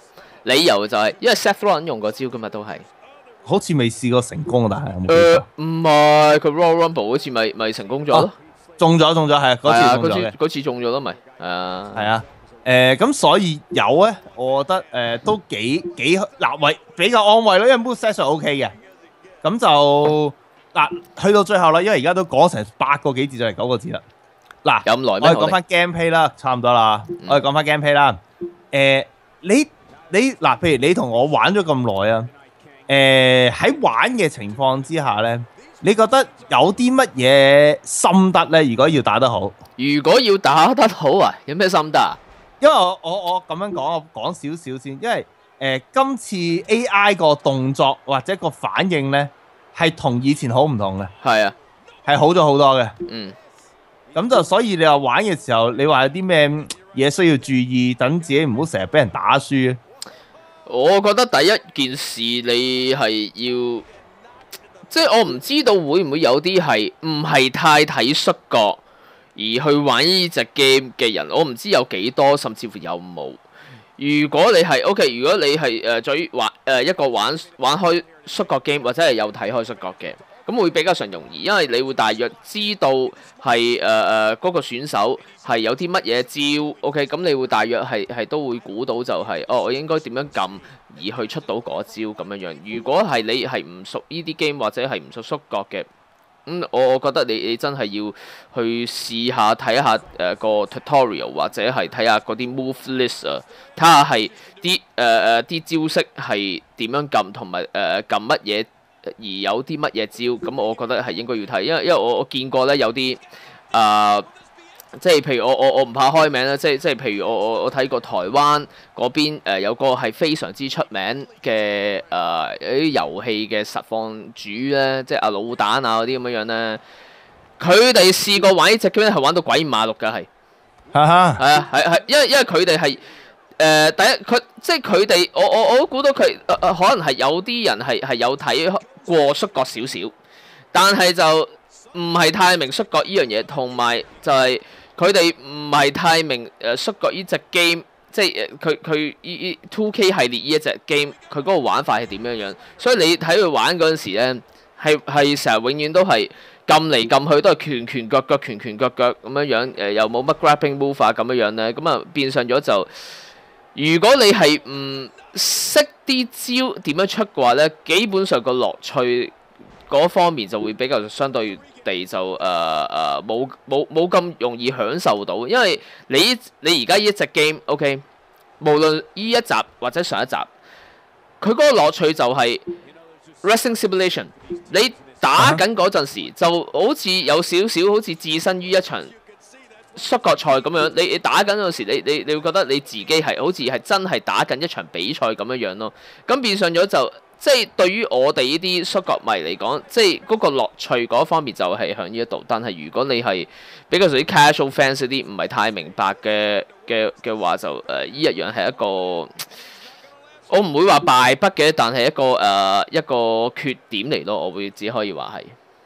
理由就係、是、因為 Seth Rollins 用過招噶嘛，都係。 好似未試過成功，但係有冇？ 誒唔係，佢 Royal Rumble 好似咪咪成功咗咯、哦， 中咗中咗係嗰次中咗嘅， 嗰次中咗咯咪，係啊， 係啊，誒咁、呃、所以有咧，我覺得誒、呃、都幾幾嗱位比較安慰咯，因為 moveset 上 OK 嘅，咁就嗱去到最後啦，因為而家都講成八個幾字就嚟九個字啦，嗱有咁耐咩？ 我哋講翻 gameplay 啦，差唔多啦，嗯、我哋講翻 gameplay 啦，誒、呃、你你嗱，譬如你同我玩咗咁耐啊。誒喺、呃、玩嘅情況之下咧，你覺得有啲乜嘢心得咧？如果要打得好， 如果要打得好啊，有咩心得啊？ 因為我我我咁樣講，我講少少先，因為誒、呃、今次 A I 個動作或者個反應咧，係同以前好唔同嘅。 係啊， 係好咗好多嘅。 嗯，咁就所以你話玩嘅時候，你話有啲咩嘢需要注意，等自己唔好成日俾人打輸。 我覺得第一件事你係要，即係我唔知道會唔會有啲係唔係太睇摔角而去玩呢隻 game 嘅人，我唔知有幾多，甚至乎有冇。如果你係 OK， 如果你係誒最玩誒、呃、一個玩玩開摔角 game 或者係有睇開摔角嘅，咁會比較上容易，因為你會大約知道係誒誒嗰個選手係有啲乜嘢招 ，OK， 咁你會大約係係都會估到就係、是、哦，我應該點樣撳而去出到嗰招咁樣樣。如果係你係唔熟呢啲 game 或者係唔熟摔角嘅，咁、嗯、我我覺得你你真係要去試下睇下誒、呃、個 tutorial 或者係睇下嗰啲 move list 啊，睇下係啲誒誒啲招式係點樣撳同埋誒撳乜嘢。而有啲乜嘢招，咁我覺得係應該要睇，因為因為我我見過咧有啲啊、呃，即係譬如我我我唔怕開名啦，即係即係譬如我我我睇過台灣嗰邊、呃、有個係非常之出名嘅誒啲遊戲嘅實況主咧，即係阿老蛋啊嗰啲咁樣樣咧，佢哋試過玩呢隻 game 係玩到鬼五馬六㗎係，係啊係係，因為因為佢哋係。誒、呃、第一佢即係佢哋，我我我都估到佢誒、呃、可能係有啲人係係有睇過摔角少少，但係就唔係太明摔角呢樣嘢，同埋就係佢哋唔係太明誒摔角呢隻 game，即係誒佢佢依依 two K 系列呢一隻 game，佢嗰個玩法係點樣樣，所以你睇佢玩嗰陣時咧，係係成日永遠都係撳嚟撳去都係拳拳腳腳拳拳腳腳咁樣樣，誒、呃、又冇乜 grappling move 啊咁樣樣咧，咁啊變相咗就。如果你係唔識啲招點樣出嘅話咧，基本上個樂趣嗰方面就會比較相對地就誒誒冇冇冇咁容易享受到，因為你你而家呢一隻 game，OK， 無論呢一集或者上一集，佢嗰個樂趣就係 wrestling simulation， 你打緊嗰陣時就好似有少少好似置身於一場摔角賽咁樣，你你打緊嗰時，你你你會覺得你自己係好似係真係打緊一場比賽咁樣樣咯。咁變相咗就即係對於我哋呢啲摔角迷嚟講，即係嗰個樂趣嗰方面就係喺呢一度。但係如果你係比較屬於 casual fans 嗰啲唔係太明白嘅嘅嘅話，就誒呢、呃、一樣係一個我唔會話敗筆嘅，但係一個誒、呃、一個缺點嚟咯。我會只可以話係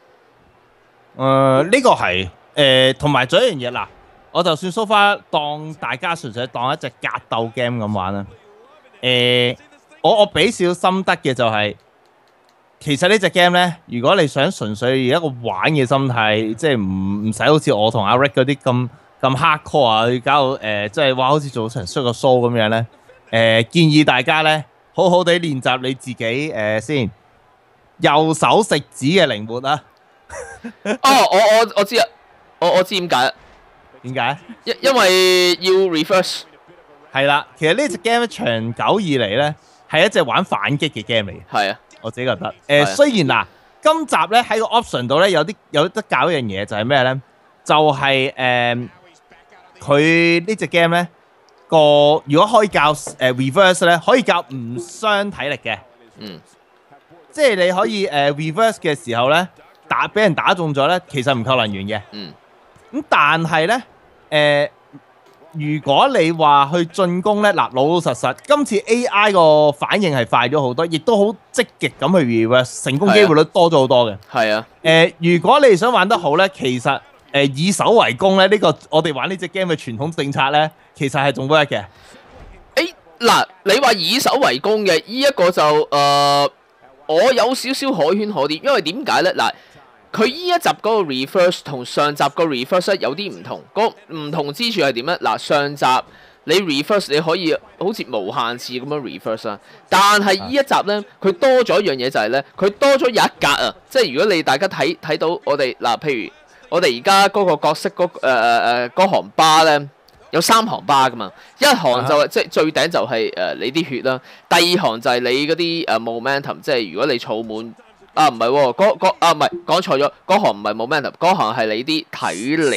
誒呢個係誒同埋仲有一樣嘢嗱。我就算 so far 當大家純粹當一隻格鬥 game 咁玩啦，誒、呃，我我俾少心得嘅就係、是，其實呢隻 game 咧，如果你想純粹以一個玩嘅心態，即係唔唔使好似我同阿 Rick 嗰啲咁咁 hardcore 啊，去搞到誒，即係話好似做成出個 show 咁樣咧，誒、呃，建議大家咧好好地練習你自己誒、呃、先，右手食指嘅靈活啊！ 哦，我我我知啊，我我知點解。 點解？ 因因為要 reverse 係啦，其實呢隻 game 長久以嚟咧係一隻玩反擊嘅 game 嚟嘅。 係啊， 我自己覺得。誒、呃，雖然嗱，今集咧喺個 option 度咧有啲有得搞一樣嘢，就係咩咧？就係誒，佢呢隻 game 咧個如果可以教誒、呃、reverse 咧，可以教唔傷體力嘅。嗯。即係你可以誒、呃、reverse 嘅時候咧，打俾人打中咗咧，其實唔扣能源嘅。嗯。咁但係咧，誒、呃，如果你話去進攻咧，嗱老老實實，今次 A I 個反應係快咗好多，亦都好積極咁去 reverse，成功機會率多咗好多嘅。係啊。誒、呃，如果你想玩得好咧，其實誒、呃、以守為攻咧，呢、這個我哋玩呢隻 game 嘅傳統政策咧，其實係仲 work 嘅。 誒嗱，你話以守為攻嘅呢一個就誒、呃，我有少少可圈可點，因為點解咧？嗱，佢呢一集嗰個 reverse 同上集個 reverse 有啲唔同，個唔同之處係點咧？嗱，上集你 reverse 你可以好似無限次咁樣 reverse 啦，但係呢一集咧，佢多咗一樣嘢就係咧，佢多咗有一格啊，即係如果你大家睇睇到我哋嗱，譬如我哋而家嗰個角色嗰誒誒誒嗰行巴咧。有三行巴噶嘛，一行就係、即係最頂就係、係、誒、呃、你啲血啦，第二行就係你嗰啲誒 momentum，即係如果你儲滿啊唔係喎，嗰嗰啊唔係講錯咗，嗰行唔係 momentum，嗰行係你啲體力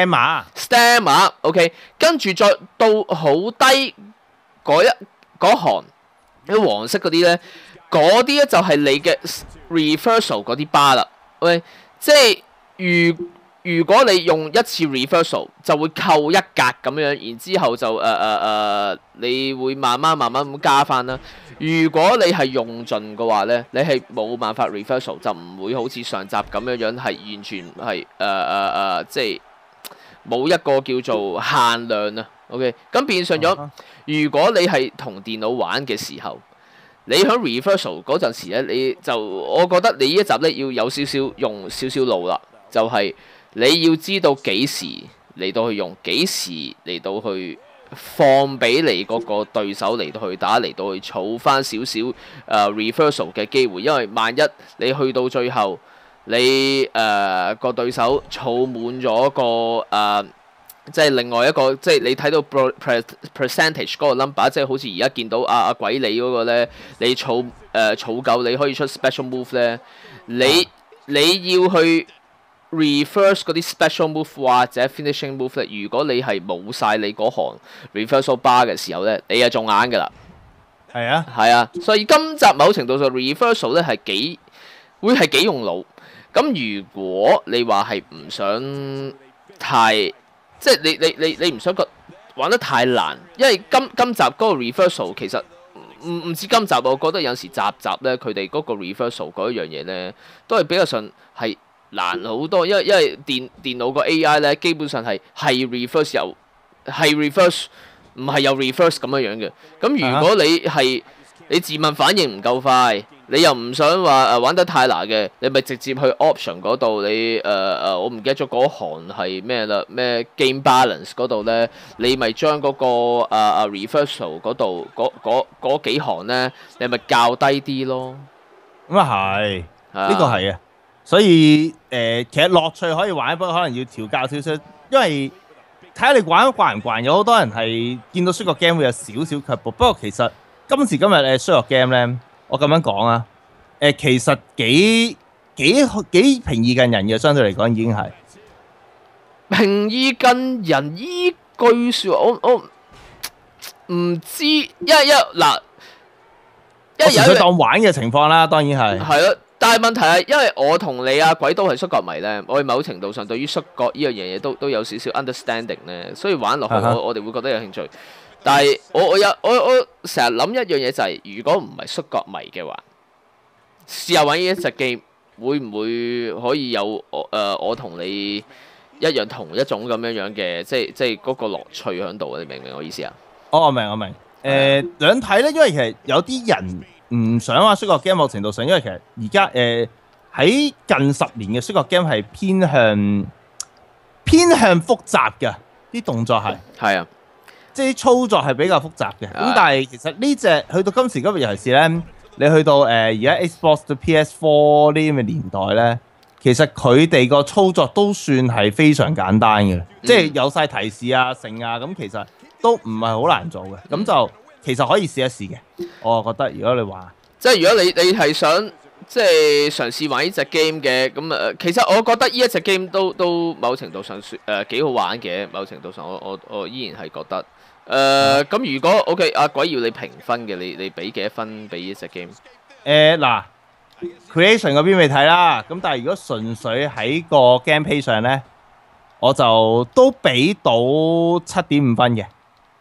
stamina，stamina，OK， 跟住再到好低嗰一嗰行啲黃色嗰啲咧，嗰啲咧就係你嘅 reversal 嗰啲巴啦 ，OK， 即係如。如果你用一次 reversal 就會扣一格咁樣，然之後就誒誒誒，你會慢慢慢慢咁加翻啦。如果你係用盡嘅話咧，你係冇辦法 reversal，就唔會好似上集咁樣樣係完全係誒誒誒，即係冇一個叫做限量啊。OK， 咁變相咗，如果你係同電腦玩嘅時候，你喺 reversal 嗰陣時咧，你就我覺得你呢一集咧要有少少用少少腦啦，就係、是。你要知道幾時嚟到去用，幾時嚟到去放俾你嗰個對手嚟到去打，嚟到去儲翻少少誒 reversal 嘅機會，因為萬一你去到最後，你誒、呃、個對手儲滿咗個誒，即、呃、係、就是、另外一個，即、就、係、是、你睇到 percentage 嗰個 number，即係好似而家見到阿阿、啊、鬼你嗰個咧，你儲誒、呃、儲夠你可以出 special move 咧，你你要去。reverse 嗰啲 special move 或者 finishing move 咧，如果你係冇晒你嗰行 reversal bar 嘅時候咧，你就中眼㗎啦。 係啊， 係啊，所以今集某程度上 reversal 咧係幾會係幾用腦。咁如果你話係唔想太即係你你你你唔想覺玩得太難，因為今今集嗰個 reversal 其實唔唔止今集，我覺得有時集集咧佢哋嗰個 reversal 嗰一樣嘢咧都係比較上係。難好多，因為因為電電腦個 A I 咧，基本上係係 reverse 又係 reverse，唔係有 reverse 咁樣樣嘅。咁如果你係你自問反應唔夠快，你又唔想話誒玩得太難嘅，你咪直接去 option 嗰度，你誒誒、呃、我唔記得咗嗰行係咩啦，咩 game balance 嗰度咧，你咪將嗰個誒誒、呃、reversal 嗰度嗰嗰嗰幾行咧，你咪較低啲咯。 咁啊係，呢個係啊。所以誒、呃，其實樂趣可以玩，不過可能要調教少少，因為睇下你玩慣唔慣。有好多人係見到摔角 game 會有少少卻步，不過其實今時今日誒摔角 game 咧，我咁樣講啊，誒、呃、其實幾幾幾平易近人嘅，相對嚟講已經係平易近人。依句説話，我我唔知，因為因為嗱，因為有佢當玩嘅情況啦，當然係係咯。但係問題係，因為我同你啊鬼都係摔角迷咧，我哋某程度上對於摔角呢樣嘢都都有少少 understanding 咧，所以玩落去、uh huh. 我我哋會覺得有興趣。但係我我有我我成日諗一樣嘢就係、是，如果唔係摔角迷嘅話，試下玩呢一隻 game 會唔會可以有我誒我同你一樣同一種咁樣樣嘅，即係即係嗰個樂趣喺度啊？你明唔明我意思啊？ 哦，我明我明。誒、呃、兩睇咧，因為其實有啲人。唔想話摔角 game 某程度上，因為其實而家誒喺近十年嘅摔角 game 係偏向偏向複雜嘅啲動作係係啊，即係啲操作係比較複雜嘅。咁、啊、但係其實呢隻去到今時今日尤其是咧，你去到誒而家 Xbox 到 P S 四呢啲咁嘅年代咧，其實佢哋個操作都算係非常簡單嘅，嗯、即係有晒提示啊、剩啊，咁其實都唔係好難做嘅，咁、嗯、就。其實可以試一試嘅，我覺得如果你話， 即係如果你你係想即係嘗試玩呢隻 game 嘅，咁誒，其實我覺得呢一隻 game 都都某程度上誒幾、呃、好玩嘅，某程度上我我我依然係覺得，誒、呃、咁、嗯、如果 OK 阿鬼要你評分嘅，你你俾幾多分俾呢隻 game？ 誒嗱 ，creation 嗰邊未睇啦，咁但係如果純粹喺個 gameplay 上咧，我就都俾到七點五分嘅。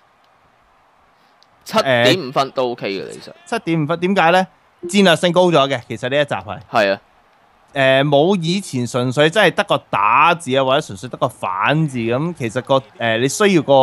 七點五分都 OK 嘅，其實七點五分點解咧？戰略性高咗嘅，其實呢一集係係啊， 誒冇、呃、以前純粹真係得個打字啊，或者純粹得個反字咁，其實個誒、呃、你需要個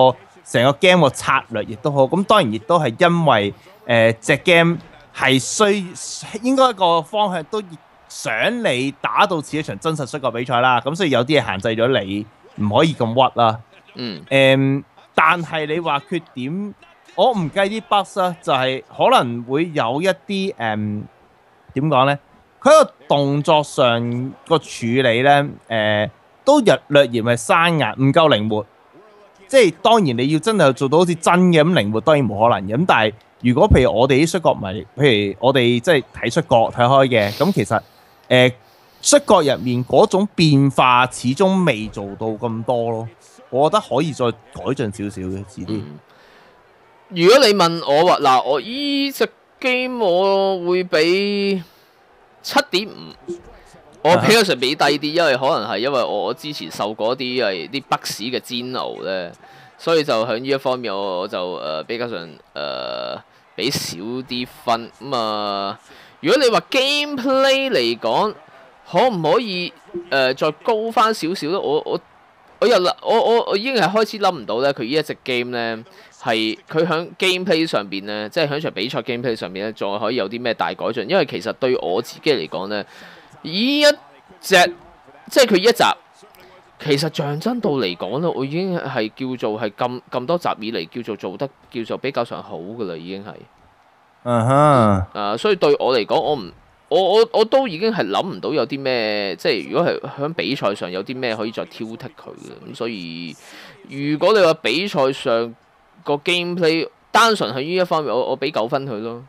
成個 game 個策略亦都好。咁當然亦都係因為誒隻 game 係需應該個方向都想你打到似一場真實摔角比賽啦。咁所以有啲嘢限制咗你唔可以咁屈啦。 嗯。 誒，但係你話缺點，我唔計啲 bugs 啦，就係可能會有一啲誒點講咧？佢個動作上個處理咧，誒、呃、都略略嫌係生硬，唔夠靈活。即係當然你要真係做到好似真嘅咁靈活，當然冇可能嘅。咁但係如果譬如我哋啲摔角迷，譬如我哋即係睇摔角睇開嘅，咁其實誒、呃、摔角入面嗰種變化始終未做到咁多咯。我覺得可以再改進少少嘅，遲啲、嗯。 如果你問我話嗱，我依隻 game 我會俾七點五，我比較上俾低啲，因為可能係因為我之前受過啲係啲北市嘅煎熬咧，所以就喺呢一方面我我就誒、呃、比較上誒俾、呃、少啲分咁啊、呃。如果你話 gameplay 嚟講，可唔可以誒、呃、再高翻少少咧？我我我又我我我已經係開始諗唔到咧，佢呢一隻 game 咧。係佢喺 gameplay 上邊咧，即係喺場比賽 gameplay 上邊咧，仲可以有啲咩大改進？因為其實對我自己嚟講咧，依一隻即係佢一集，其實象真度嚟講咧，我已經係叫做係咁咁多集以嚟叫做做得叫做比較上好噶啦，已經係。 嗯哼。 啊，所以對我嚟講，我唔我我我都已經係諗唔到有啲咩，即係如果係喺比賽上有啲咩可以再挑剔佢嘅咁，所以如果你話比賽上，個 gameplay 單純喺呢一方面，我我俾九分佢咯。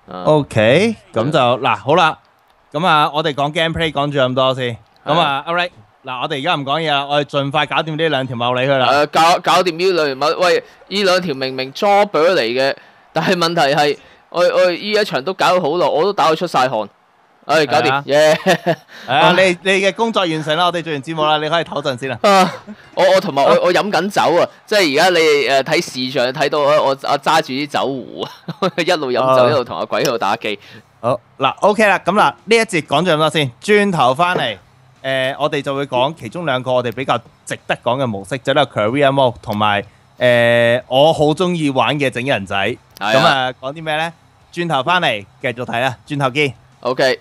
OK，咁就嗱好啦，咁啊，我哋講 gameplay 講住咁多先。咁啊 ，Alright，嗱，我哋而家唔講嘢啦，我哋盡快搞掂呢兩條茂利佢啦。 誒，搞搞掂呢兩條茂，喂，呢兩條明明 job 嚟嘅，但係問題係，我我呢一場都搞咗好耐，我都打到出晒汗。誒，搞掂，耶！ 啊，你你嘅工作完成啦，我哋做完節目啦，你可以唞陣先啦。 我我同埋我我飲緊酒啊，即係而家你誒睇視像睇到我我我揸住啲酒壺啊，一路飲酒一路同阿鬼喺度打機。 好嗱 ，OK 啦，咁嗱呢一節講咗咁多先，轉頭翻嚟誒，我哋就會講其中兩個我哋比較值得講嘅模式，就係 Career Mode 同埋誒我好中意玩嘅整人仔。咁啊，講啲咩咧？轉頭翻嚟繼續睇啦，轉頭見。 OK。